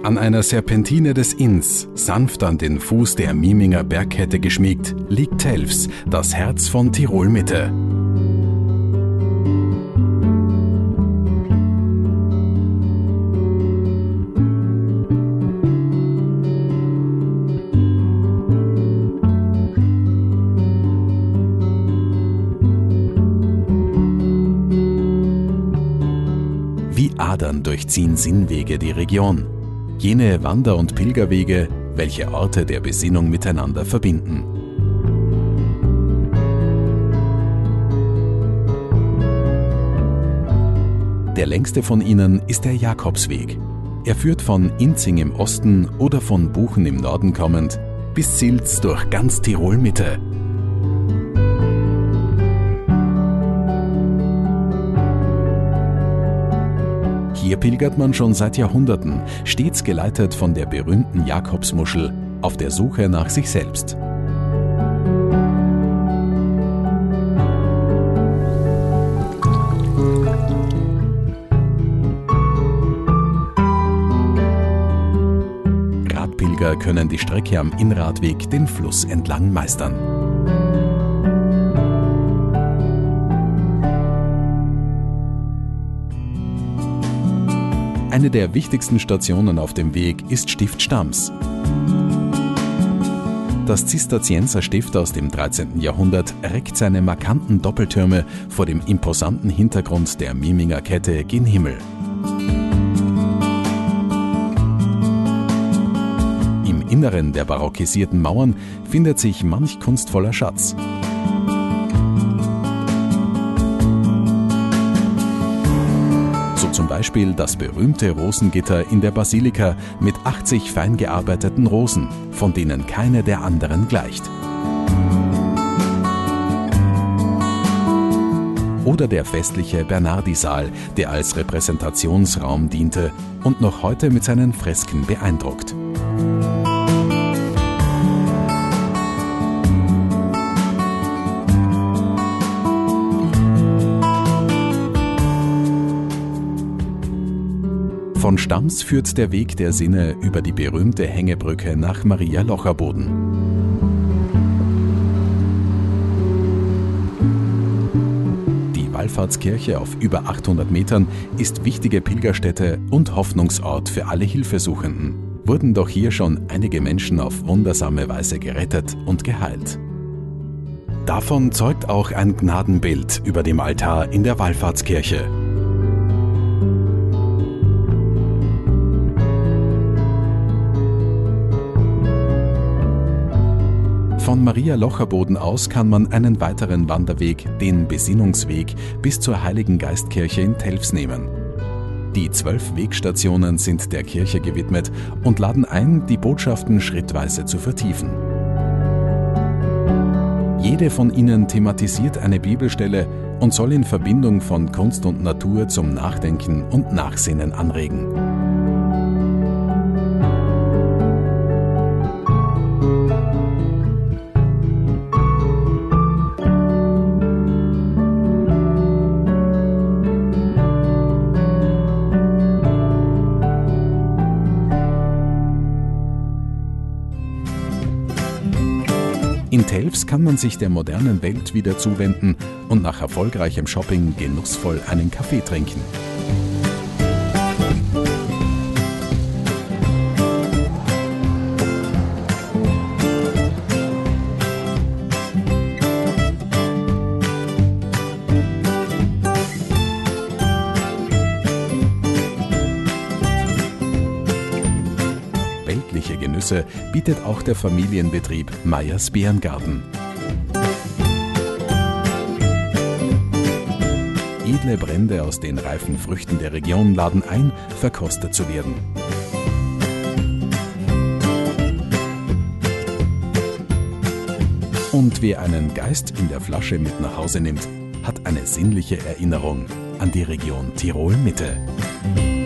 An einer Serpentine des Inns, sanft an den Fuß der Mieminger Bergkette geschmiegt, liegt Telfs, das Herz von Tirol-Mitte. Wie Adern durchziehen Sinnwege die Region. Jene Wander- und Pilgerwege, welche Orte der Besinnung miteinander verbinden. Der längste von ihnen ist der Jakobsweg. Er führt von Inzing im Osten oder von Buchen im Norden kommend bis Silz durch ganz Tirol-Mitte. Hier pilgert man schon seit Jahrhunderten, stets geleitet von der berühmten Jakobsmuschel, auf der Suche nach sich selbst. Radpilger können die Strecke am Innradweg den Fluss entlang meistern. Eine der wichtigsten Stationen auf dem Weg ist Stift Stams. Das Zisterzienserstift aus dem 13. Jahrhundert reckt seine markanten Doppeltürme vor dem imposanten Hintergrund der Mieminger Kette gen Himmel. Im Inneren der barockisierten Mauern findet sich manch kunstvoller Schatz. Zum Beispiel das berühmte Rosengitter in der Basilika mit 80 fein gearbeiteten Rosen, von denen keine der anderen gleicht. Oder der festliche Bernardisaal, der als Repräsentationsraum diente und noch heute mit seinen Fresken beeindruckt. Von Stams führt der Weg der Sinne über die berühmte Hängebrücke nach Maria Locherboden. Die Wallfahrtskirche auf über 800 Metern ist wichtige Pilgerstätte und Hoffnungsort für alle Hilfesuchenden. Wurden doch hier schon einige Menschen auf wundersame Weise gerettet und geheilt. Davon zeugt auch ein Gnadenbild über dem Altar in der Wallfahrtskirche. Von Maria Locherboden aus kann man einen weiteren Wanderweg, den Besinnungsweg, bis zur Heiligen Geistkirche in Telfs nehmen. Die 12 Wegstationen sind der Kirche gewidmet und laden ein, die Botschaften schrittweise zu vertiefen. Jede von ihnen thematisiert eine Bibelstelle und soll in Verbindung von Kunst und Natur zum Nachdenken und Nachsinnen anregen. In Telfs kann man sich der modernen Welt wieder zuwenden und nach erfolgreichem Shopping genussvoll einen Kaffee trinken. Weltliche Genüsse bietet auch der Familienbetrieb Meyers Beerengarten. Edle Brände aus den reifen Früchten der Region laden ein, verkostet zu werden. Und wer einen Geist in der Flasche mit nach Hause nimmt, hat eine sinnliche Erinnerung an die Region Tirol-Mitte.